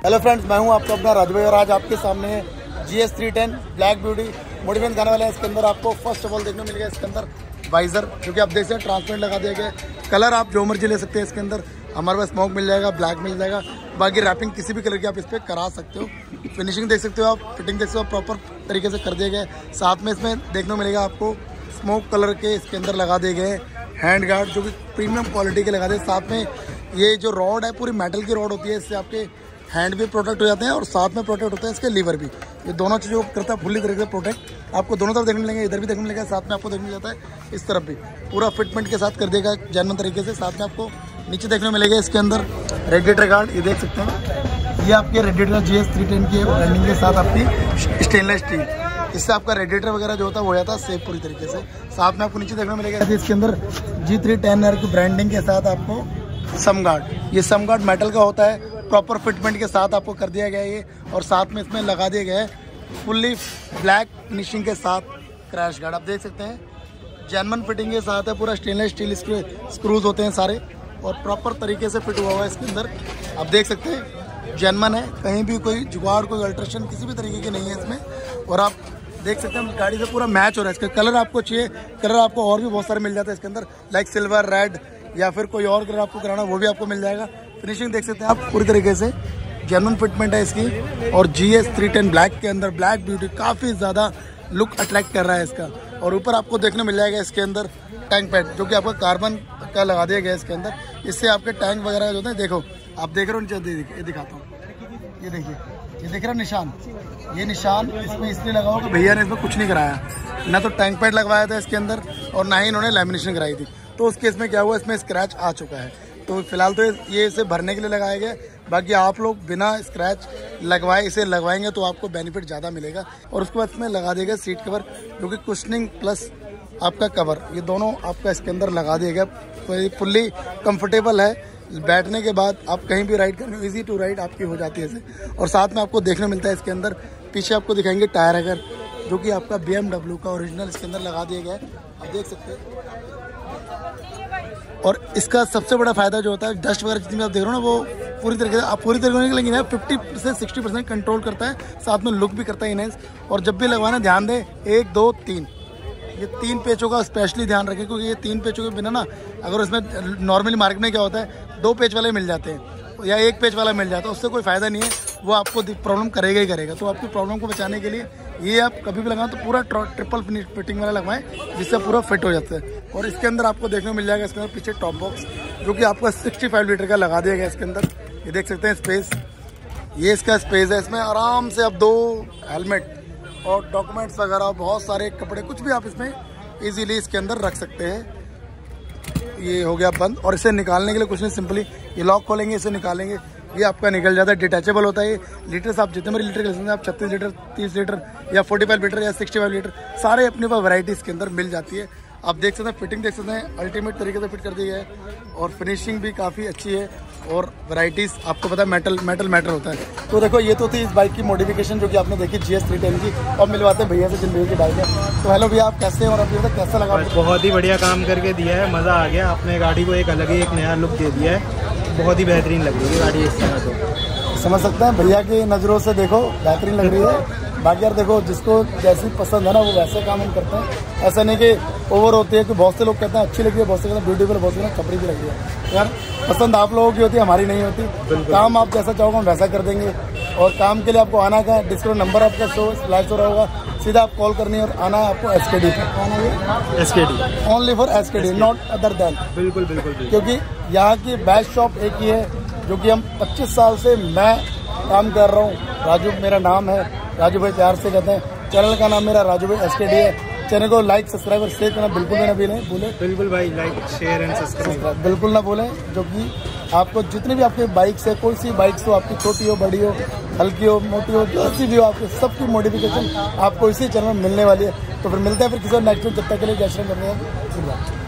Hello friends, मैं हूं आपका अपना राजू भाई और आज आपके सामने है GS 310 ब्लैक ब्यूटी मॉडिफिकेशन दिखाने वाले हैं। इसके अंदर आपको फर्स्ट ऑफ ऑल देखने मिलेगा इसके अंदर वाइजर, जो कि आप देख सकते हैं ट्रांसपेरेंट लगा दिया गया है। कलर आप जो मर्जी ले सकते हैं इसके अंदर, हमारे पास स्मोक मिल जाएगा, ब्लैक मिल जाएगा, बाकी रैपिंग किसी भी कलर की आप इस पर करा सकते हो। फिनिशिंग देख सकते हो आप, फिटिंग देख सकते हो, प्रॉपर तरीके से कर दिए गए। साथ में इसमें देखने को मिलेगा आपको स्मोक कलर के इसके अंदर लगा दिए गए हैंड गार्ड, जो कि प्रीमियम क्वालिटी के लगा दिए। साथ में ये जो रॉड है पूरी मेटल की रॉड होती है, इससे आपके हैंड भी प्रोटेक्ट हो जाते हैं और साथ में प्रोटेक्ट होते हैं इसके लीवर भी। ये दोनों चीज़ों को करता है फुल्ली तरीके से प्रोटेक्ट। आपको दोनों तरफ देखने मिलेंगे, इधर भी देखने मिलेगा, साथ में आपको देखने मिल जाता है इस तरफ भी पूरा फिटमेंट के साथ कर देगा जेन्युइन तरीके से। साथ में आपको नीचे देखने मिलेगा इसके अंदर रेडिएटर गार्ड, ये देख सकते हैं। ये आपके रेडिएटर GS 310 की ब्रांडिंग के साथ आपकी स्टेनलेस स्टील, इससे आपका रेडिएटर वगैरह जो होता है वो हो जाता है सेफ पूरी तरीके से। साथ में आपको नीचे देखने मिलेगा इसके अंदर G310R की ब्रांडिंग के साथ आपको सम गार्ड, ये सम गार्ड मेटल का होता है, प्रॉपर फिटमेंट के साथ आपको कर दिया गया है ये। और साथ में इसमें लगा दिया गया है फुल्ली ब्लैक फिनिशिंग के साथ क्रैश गार्ड, आप देख सकते हैं जेन्युइन फिटिंग के साथ है। पूरा स्टेनलेस स्टील इसके स्क्रूज होते हैं सारे और प्रॉपर तरीके से फिट हुआ हुआ है इसके अंदर, आप देख सकते हैं जेन्युइन है। कहीं भी कोई जुगाड़, कोई अल्ट्रेशन किसी भी तरीके की नहीं है इसमें। और आप देख सकते हैं गाड़ी से पूरा मैच हो रहा है। इसका कलर आपको चाहिए, कलर आपको और भी बहुत सारे मिल जाते हैं इसके अंदर, लाइक सिल्वर, रेड या फिर कोई और कलर आपको कराना वो भी आपको मिल जाएगा। फिनिशिंग देख सकते हैं आप पूरी तरीके से जेन्युइन फिटमेंट है इसकी। और GS 310 ब्लैक के अंदर ब्लैक ब्यूटी काफ़ी ज़्यादा लुक अट्रैक्ट कर रहा है इसका। और ऊपर आपको देखने मिल जाएगा इसके अंदर टैंक पैड, जो कि आपका कार्बन का लगा दिया गया है इसके अंदर। इससे आपके टैंक वगैरह जो होते हैं, देखो आप देख रहे हो नीचे, ये दिखाता हूँ, ये देखिए, ये देख रहे हो निशान, ये निशान इसमें इसलिए लगा हुआ कि भैया ने इसमें कुछ नहीं कराया, ना तो टैंक पैड लगवाया था इसके अंदर और ना ही इन्होंने लैमिनेशन कराई थी। तो उस केस में क्या हुआ, इसमें स्क्रैच आ चुका है। तो फिलहाल तो ये इसे भरने के लिए लगाया गया। बाकी आप लोग बिना स्क्रैच लगवाए इसे लगवाएंगे तो आपको बेनिफिट ज़्यादा मिलेगा। और उसके बाद इसमें लगा देगा सीट कवर, जो कि कुशनिंग प्लस आपका कवर, ये दोनों आपका इसके अंदर लगा दिया गया। तो ये फुल्ली कंफर्टेबल है, बैठने के बाद आप कहीं भी राइड करने, ईजी टू राइड आपकी हो जाती है इसे। और साथ में आपको देखने मिलता है इसके अंदर, पीछे आपको दिखाएंगे टायर अगर, जो कि आपका BMW का ओरिजिनल इसके अंदर लगा दिया गया है, आप देख सकते हैं। और इसका सबसे बड़ा फायदा जो होता है, डस्ट वगैरह जितनी आप देख रहे हो ना, वो पूरी तरीके से आप पूरी तरीके से लेकिन 50 से 60% कंट्रोल करता है। साथ में लुक भी करता है इनहेंस। और जब भी लगवाना ध्यान दें, 1 2 3 ये 3 पेचों का स्पेशली ध्यान रखें, क्योंकि ये 3 पेचों के बिना ना, अगर उसमें नॉर्मली मार्केट में क्या होता है 2 पेच वाले मिल जाते हैं या 1 पेच वाला मिल जाता है, उससे कोई फ़ायदा नहीं है, वो आपको प्रॉब्लम करेगा ही करेगा। तो आपकी प्रॉब्लम को बचाने के लिए ये आप कभी भी लगाएं तो पूरा ट्रिपल फिटिंग वाला लगवाएं, जिससे पूरा फिट हो जाता है। और इसके अंदर आपको देखने को मिल जाएगा इसके अंदर पीछे टॉप बॉक्स, जो कि आपका 65 लीटर का लगा दिया गया इसके अंदर। ये देख सकते हैं स्पेस, ये इसका स्पेस है। इसमें आराम से आप 2 हेलमेट और डॉक्यूमेंट्स वगैरह, बहुत सारे कपड़े, कुछ भी आप इसमें ईजीली इसके अंदर रख सकते हैं। ये हो गया बंद। और इसे निकालने के लिए कुछ नहीं, सिंपली ये लॉक खोलेंगे, इसे निकालेंगे, ये आपका निकल जाता है। डिटैचेबल होता है ये। लीटर्स आप जितने भी लीटर कर सकते हैं, आप 36 लीटर, 30 लीटर या 45 लीटर या 65 लीटर, सारे अपने पास वैरायटी इसके अंदर मिल जाती है। आप देख सकते हैं फिटिंग देख सकते हैं, अल्टीमेट तरीके से फिट कर दी है। और फिनिशिंग भी काफ़ी अच्छी है। और वैरायटीज़ आपको पता है मेटल होता है। तो देखो, ये तो थी इस बाइक की मॉडिफिकेशन जो कि आपने देखी GS 310 की। और मिलवाते हैं भैया से जिन भैया की बाइक है। तो हेलो भैया, आप कैसे हैं और अभी तक कैसा लगा? बहुत ही बढ़िया काम करके दिया है, मज़ा आ गया। आपने गाड़ी को एक अलग ही एक नया लुक दे दिया है, बहुत ही बेहतरीन लग रही है गाड़ी इस समय। तो समझ सकते हैं भैया की नज़रों से, देखो बेहतरीन लग रही है। बाकी यार देखो, जिसको जैसी पसंद है ना वो वैसे काम हम करते हैं। ऐसा नहीं कि ओवर होती है, कि बहुत से लोग कहते हैं अच्छी लगी है, बहुत से कहते हैं ब्यूटीफुल, बहुत से कहते हैं कपड़ी भी लगी है। यार पसंद आप लोगों की होती है, हमारी नहीं होती। काम आप जैसा चाहोगे हम वैसा कर देंगे। और काम के लिए आपको आना का डिस्प्ले नंबर आपका फ्लैश हो रहा होगा, सीधा आप कॉल करनी है और आना है आपको SKD पर। SKD only for SKD, not other than. बिल्कुल। क्योंकि यहाँ की बेस्ट शॉप एक ही है, जो कि हम 25 साल से मैं काम कर रहा हूँ। राजू मेरा नाम है, राजू भाई प्यार से कहते हैं। चैनल का नाम मेरा राजू भाई SKD है। चैनल को लाइक, सब्सक्राइब और शेयर करना बिल्कुल ना भूलें। बिल्कुल भाई, लाइक, शेयर एंड सब्सक्राइब बिल्कुल ना भूलें। जो कि आपको जितनी भी आपकी बाइक्स है, कोई सी बाइक्स हो, आपकी छोटी हो, बड़ी हो, हल्की हो, मोटी हो, जैसी भी हो, आपकी सबकी मॉडिफिकेशन आपको इसी चैनल में मिलने वाली है। तो फिर मिलते हैं फिर किसी नेक्स्ट, जब तक के लिए जय श्री राम।